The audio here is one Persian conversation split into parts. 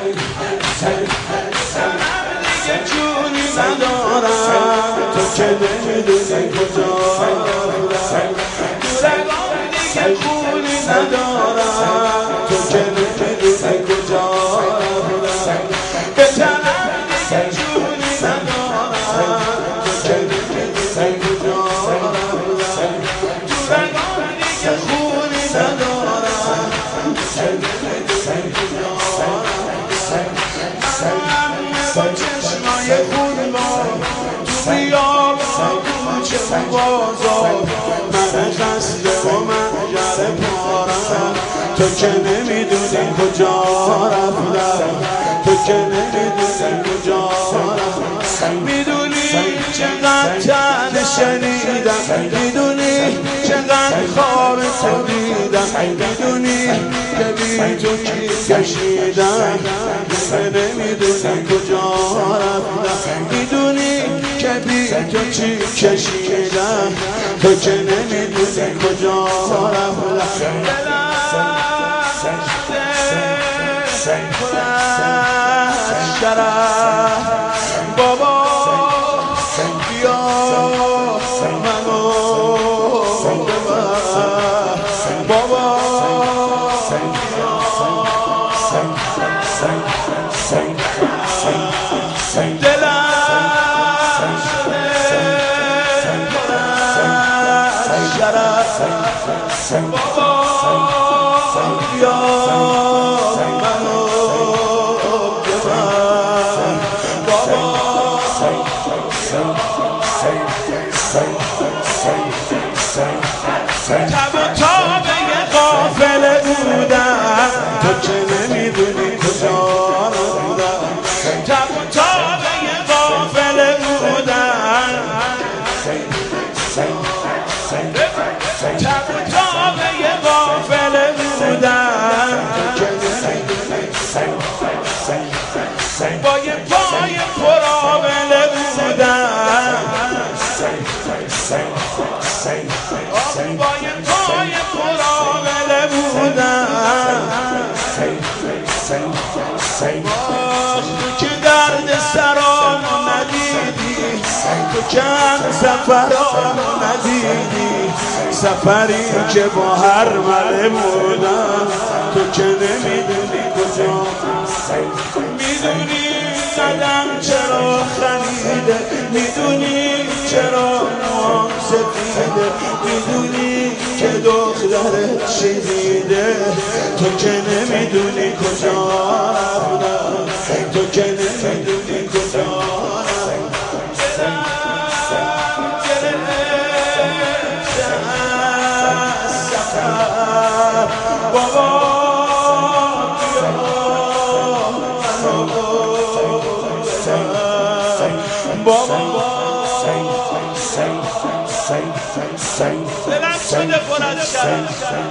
دیگه جونی ندارم تو که نمیدونی کجا بودم دورگان دیگه خونی ندارم تو که نمیدونی کجا بودم بهترم دیگه جونی ندارم تو که نمیدونی کجا بودم دورگان دیگه خونی ندارم تو که نمیدونی کجا با چشمای خون با تو بیابان کوچه و بازار من خسته و منجر پارم تو که نمیدونی کجا رفتم تو که نمیدونی کجا رفتم میدونی چقدر تن شنیدم میدونی چقدر خواب تو دیدم میدونی که بی تو کی کشیدم نمیدونی کجا رفتم میدونی که بی تو چی کشیدم تو که نمیدونی کجا رفتم بابا بیا منو ببر بابا دلم شده شرف بابا بیا منو ببر بابا تب و تابه قافله بودم تو که نمیدونی کجا بودم تب و تابه قافله بودم تب و تابه قافله بودم تو که نمیدونی با یه پای پرآبله بودم با یه پای پرآبله بودم تو که درد سرامو ندیدی تو که سفرامو ندیدی سفری که با هر مله بودم تو که نمیدونی کجا میدونی قدم چرا خمیده میدونی چرا موام سفیده میدونی که دخترت چی دیده تو که نمیدونی کجا رفتم تو که نمیدونی کجا بابا دلم شده پر از شرف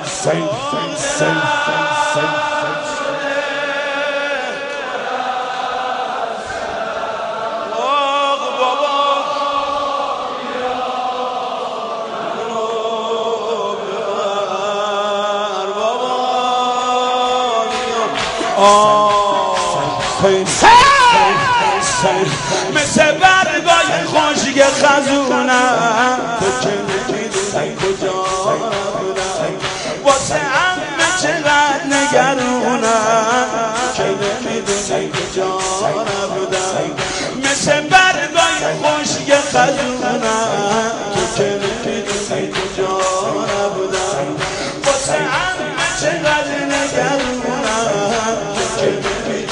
مثل برگای خشک خزونم تو که نمیدونی کجا بودم واسه همه چقدر نگرونم که نمیدونی کجا بودم مثل برگای خشک خزونم تو که نمیدونی کجا بودم واسه همه چقدر نگرونم که نمیدونی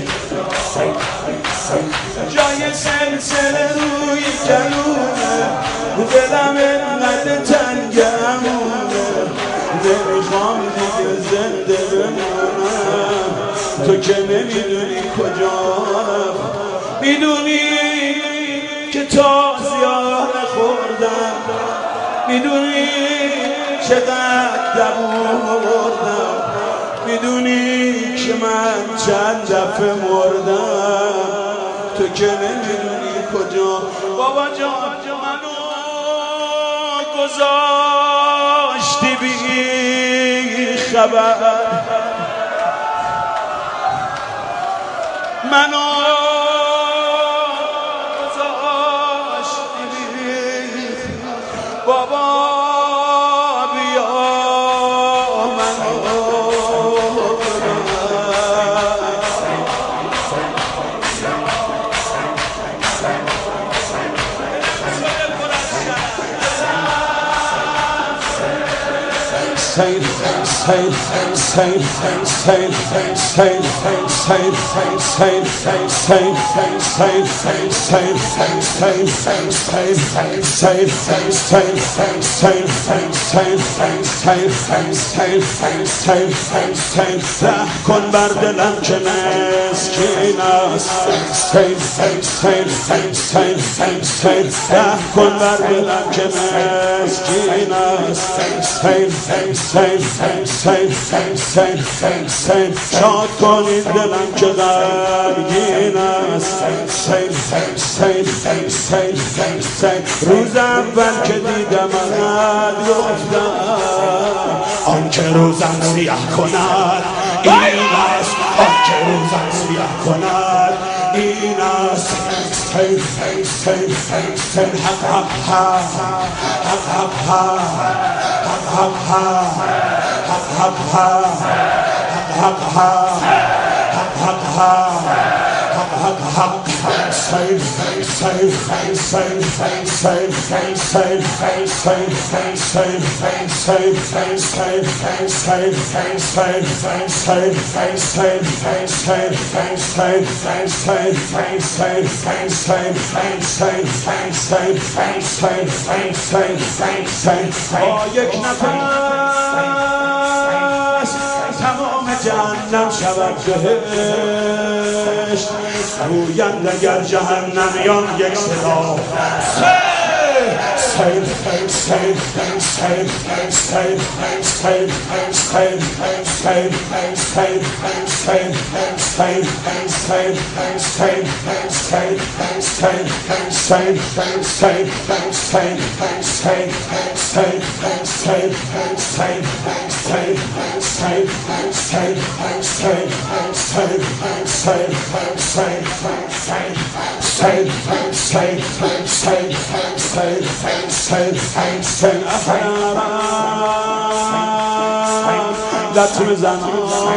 جای سلسله روی جلومه دلم انقدر تنگمونه نمیخوام دیگه زنده بمونم تو که نمیدونی کجا رفت میدونی که تازیار خوردم میدونی چقدر دووم بردم میدونی که من چند دفعه مردم تو که نمیدونی کجا بابا جان منو گذاشتی بی خبر منو گذاشتی بابا بیا منو کن بر دلم که مسکین است کن بر دلم که مسکین است شاد کنید دلم که غمگین است روز اول که دیدمت گفتم آن که روزم سیاه کند این است آن که روزم سیاه کند این است یک نفس تمام جهنم شود بهشت گویند اگر جهنمیان یک صدا لطم زنان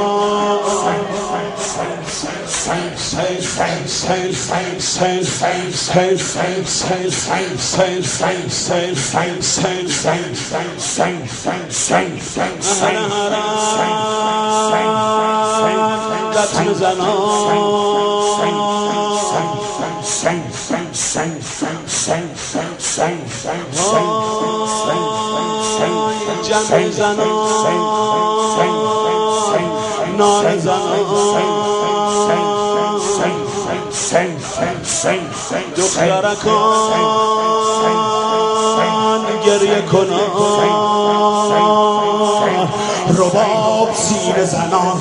لطم جمع زنان نان زنان دخترکان گریه کنان رباب سینه زنان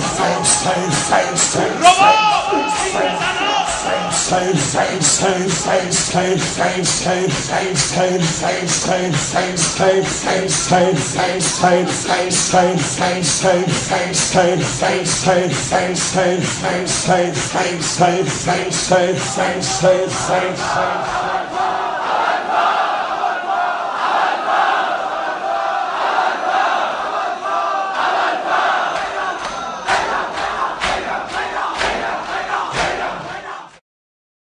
رباب